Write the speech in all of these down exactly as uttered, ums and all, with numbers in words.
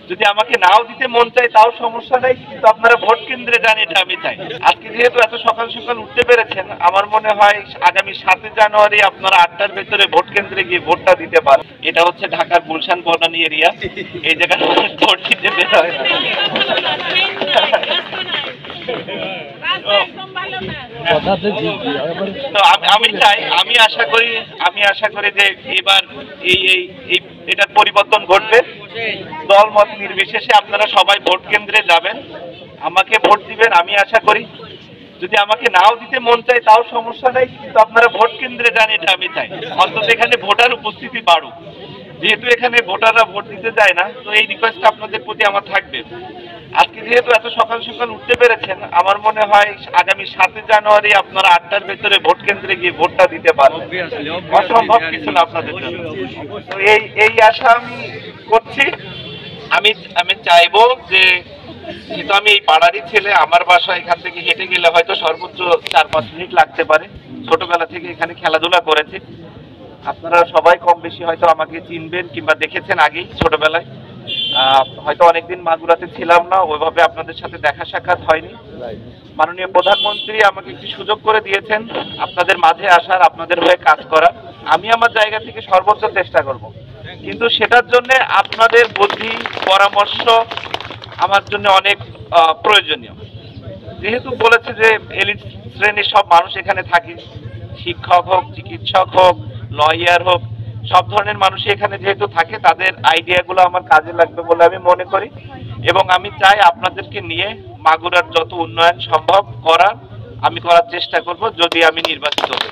যদি আমাকে নাও দিতে মন চায় তাও সমস্যা নাই, কিন্তু আপনারা ভোট কেন্দ্রে যান, এটা আমি চাই। আজকে যেহেতু এত সকাল সকাল উঠতে পেরেছেন, আমার মনে হয় আগামী সাতই জানুয়ারি আপনারা আটটার ভেতরে ভোট কেন্দ্রে গিয়ে ভোটটা দিতে পারেন। এটা হচ্ছে ঢাকার গুলশান বনানী এরিয়া, এই জায়গায় ভোট দিতে বের হয় না। তো আমি চাই, আমি আশা করি আমি আশা করি যে এবার এই এই এটার পরিবর্তন ঘটবে। দল মত নির্বিশেষে আপনারা সবাই ভোট কেন্দ্রে যাবেন, আমাকে ভোট দিবেন। আমি আশা করি যদি আমাকে নাও দিতে মন চায় তাও সমস্যা নাই, কিন্তু আপনারা ভোট কেন্দ্রে যান, এটা আমি চাই। অন্তত এখানে ভোটার উপস্থিতি বাড়ুক। যেহেতু এখানে ভোটাররা ভোট দিতে যায় না, তো এই রিকোয়েস্ট আপনাদের প্রতি আমার থাকবে। আজকে যেহেতু এত সকাল সকাল উঠতে পেরেছেন, আমার মনে হয় আগামী সাতই জানুয়ারি আপনারা আটটার ভেতরে ভোট কেন্দ্রে গিয়ে ভোটটা দিতে পারবেন। অসম্ভব কিছু না আপনাদের জন্য। তো এই এই আশা আমি করছি। আমি আমি চাইবো যে, যেহেতু আমি এই পাড়ারই ছেলে, আমার বাসা এখান থেকে হেঁটে গেলে হয়তো সর্বোচ্চ চার পাঁচ মিনিট লাগতে পারে। ছোটবেলা থেকে এখানে খেলাধুলা করেছি। আপনারা সবাই কম বেশি হয়তো আমাকে চিনবেন কিংবা দেখেছেন আগেই ছোটবেলায়। হয়তো অনেকদিন মাগুরাতে ছিলাম না, ওইভাবে আপনাদের সাথে দেখা সাক্ষাৎ হয়নি। মাননীয় প্রধানমন্ত্রী আমাকে একটি সুযোগ করে দিয়েছেন আপনাদের মাঝে আসার, আপনাদের হয়ে কাজ করার। আমি আমার জায়গা থেকে সর্বোচ্চ চেষ্টা করব, কিন্তু সেটার জন্য আপনাদের বুদ্ধি পরামর্শ আমার জন্য অনেক প্রয়োজনীয়। যেহেতু বলেছে যে এলিট শ্রেণীর সব মানুষ এখানে থাকে, শিক্ষক হোক, চিকিৎসক হোক, লয়ার হোক, সব ধরনের মানুষই এখানে যেহেতু থাকে, তাদের আইডিয়াগুলো আমার কাজে লাগবে বলে আমি মনে করি। এবং আমি চাই আপনাদেরকে নিয়ে মাগুরার যত উন্নয়ন সম্ভব করার আমি করার চেষ্টা করব, যদি আমি নির্বাচিত হই।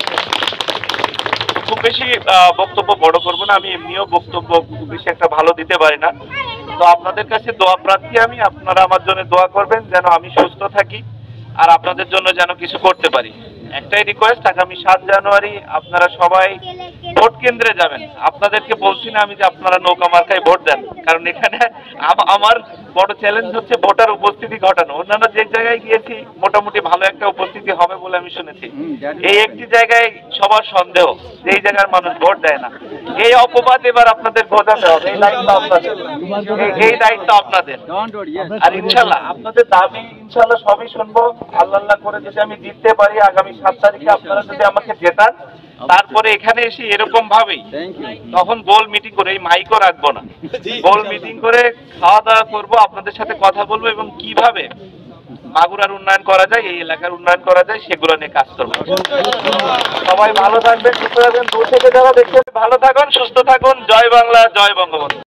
খুব বেশি বক্তব্য বড় করব না, আমি এমনিও বক্তব্য খুব বেশি একটা ভালো দিতে পারি না। তো আপনাদের কাছে দোয়া প্রার্থী আমি, আপনারা আমার জন্য দোয়া করবেন যেন আমি সুস্থ থাকি আর আপনাদের জন্য যেন কিছু করতে পারি। একটাই রিকোয়েস্ট, আগামী সাত জানুয়ারি আপনারা সবাই ভোট কেন্দ্রে যাবেন। আপনাদেরকে বলছি না আমি যে আপনারা নৌকা মার্কায় ভোট দেন, কারণ এখানে আমার বড় চ্যালেঞ্জ হচ্ছে ভোটার উপস্থিতি ঘটানো। অন্যান্য যে জায়গায় গিয়েছি মোটামুটি ভালো একটা উপস্থিতি হবে বলে আমি শুনেছি। এই একটি জায়গায় সবার সন্দেহ যে এই জায়গার মানুষ ভোট দেয় না। এই অপবাদ এবার আপনাদের ঘটাতে হবে, এই দায়িত্ব আপনাদের, এই দায়িত্ব আপনাদের। আর ইনশাল্লাহ আপনাদের দাবি ইনশাল্লাহ সবই শুনবো। আল্লাহ আল্লাহ করে যদি আমি জিততে পারি আগামী সাত তারিখে, আপনারা যদি আমাকে জেতান, তারপরে এখানে এসে এরকম ভাবেই তখন গোল মিটিং করে, এই মাইকও রাখবো না, গোল মিটিং করে খাওয়া দাওয়া করবো, আপনাদের সাথে কথা বলবো এবং কিভাবে মাগুরার উন্নয়ন করা যায়, এই এলাকার উন্নয়ন করা যায়, সেগুলো নিয়ে কাজ করবো। সবাই ভালো থাকবেন, সুস্থ থাকবেন। দূর থেকে যারা দেখছেন ভালো থাকুন, সুস্থ থাকুন। জয় বাংলা, জয় বঙ্গবন্ধু।